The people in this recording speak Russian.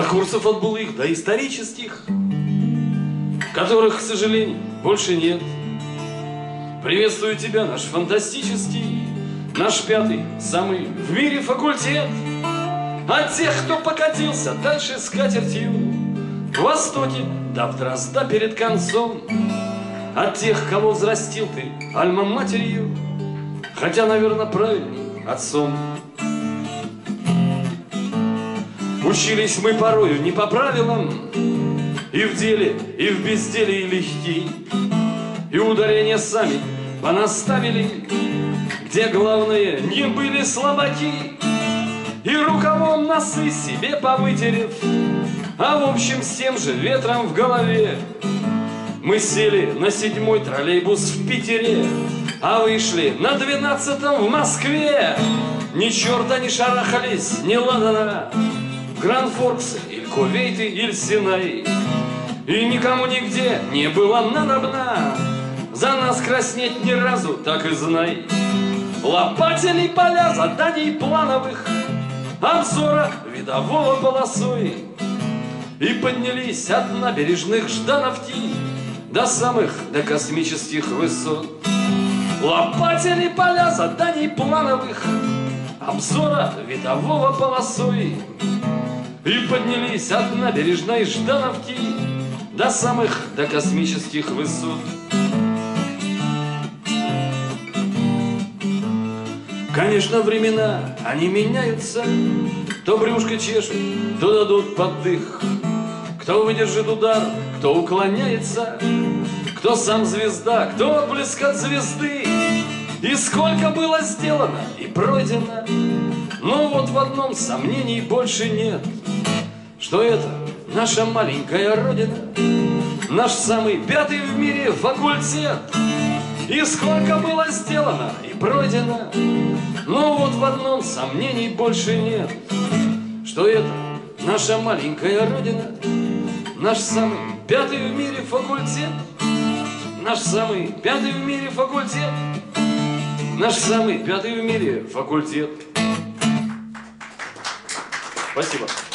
курсов от былых до исторических, которых, к сожалению, больше нет. Приветствую тебя, наш фантастический, наш пятый, самый в мире факультет. От тех, кто покатился дальше с катертью к востоке, до дрозда перед концом. От тех, кого взрастил ты альма-матерью, хотя, наверное, правильней отцом. Учились мы порою не по правилам, и в деле, и в безделии легки, и ударения сами понаставили, где главное не были слабаки, и рукавом носы себе повытерев, а в общем с тем же ветром в голове мы сели на 7-й троллейбус в Питере, а вышли на 12-м в Москве. Ни черта не шарахались, ни ладана, Гранд-Форксы, иль Кувейты, иль Синай. И никому нигде не было надобно за нас краснеть ни разу, так и знай. Лопатили поля заданий плановых, обзора видового полосой, и поднялись от набережных Ждановки до космических высот. Лопатили поля заданий плановых, обзора видового полосой, и поднялись от набережной Ждановки до космических высот. Конечно, времена, они меняются, то брюшко чешут, то дадут поддых. Кто выдержит удар, кто уклоняется, кто сам звезда, кто отблеск от звезды. И сколько было сделано и пройдено, но вот в одном сомнений больше нет, что это наша маленькая родина, наш самый 5-й в мире факультет. И сколько было сделано и пройдено, но вот в одном сомнений больше нет, что это наша маленькая родина, наш самый 5-й в мире факультет, наш самый 5-й в мире факультет, наш самый 5-й в мире факультет. Спасибо.